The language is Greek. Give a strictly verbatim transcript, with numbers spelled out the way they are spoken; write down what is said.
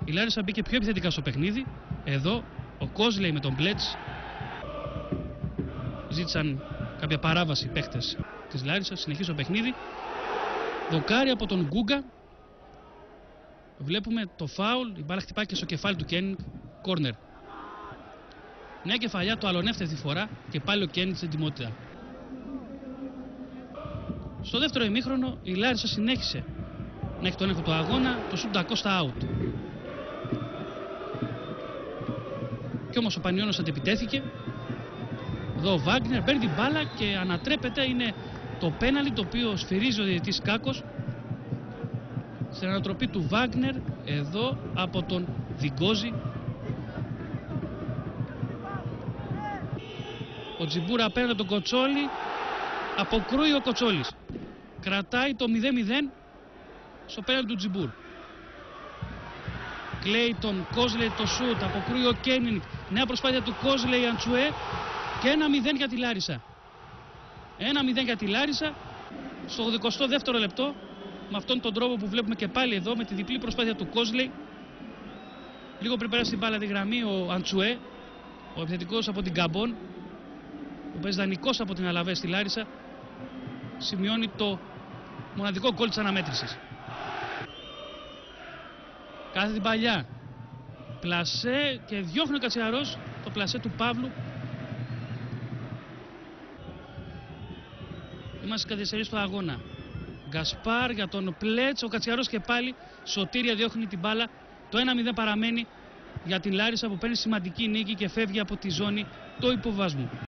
Η Λάρισα μπήκε πιο επιθετικά στο παιχνίδι. Εδώ ο Κόσλεϊ με τον Μπλέτς ζήτησαν κάποια παράβαση παίχτες της Λάρισα. Συνεχίζει το παιχνίδι. Δοκάρι από τον Γκούγκα. Βλέπουμε το φάουλ. Η μπάλα χτυπάει και στο κεφάλι του Κένινγκ. Κόρνερ. Νέα κεφαλιά, το αλωνεύτευτη φορά και πάλι ο Κένινγκ στην ετοιμότητα. Στο δεύτερο ημίχρονο η Λάρισα συνέχισε να έχει τον έλεγχο του αγώνα. Το σουτ Ντακώστα out. Κι όμως ο Πανιώνος αντεπιτέθηκε. Εδώ ο Βάγκνερ παίρνει την μπάλα και ανατρέπεται. Είναι το πέναλι το οποίο σφυρίζει ο διαιτητής Κάκος στην ανατροπή του Βάγκνερ εδώ από τον Διγκόζη. Ο Τζιμπούρα απέναντι τον Κοτσόλη. Αποκρούει ο Κοτσόλης. Κρατάει το μηδέν μηδέν στο πέναλτι του Τζιμπούρ. Κλαίει τον Κόσλεϊ το σουτ. Αποκρούει ο Κένινγκ. Νέα προσπάθεια του Κόσλεϊ Αντσουέ. Και ένα μηδέν για τη Λάρισα. ένα μηδέν για τη Λάρισα στο ογδοηκοστό δεύτερο λεπτό. Με αυτόν τον τρόπο που βλέπουμε και πάλι εδώ με τη διπλή προσπάθεια του Κόσλεϊ. Λίγο πριν περάσει την μπάλα τη γραμμή ο Αντσουέ, ο επιθετικός από την Γκαμπόν, ο παίζει δανεικός από την Αλαβέ στη Λάρισα, σημειώνει το μοναδικό γκολ της αναμέτρησης. Κάθε την παλιά. Πλασέ και διώχνει ο Κατσιαρός το πλασέ του Παύλου. Είμαστε καθυστερεί στο αγώνα. Γκασπάρ για τον Πλέτς, ο Κατσιαρός και πάλι Σωτήρια διώχνει την μπάλα. Το ένα μηδέν παραμένει για την Λάρισα που παίρνει σημαντική νίκη και φεύγει από τη ζώνη του υποβασμού.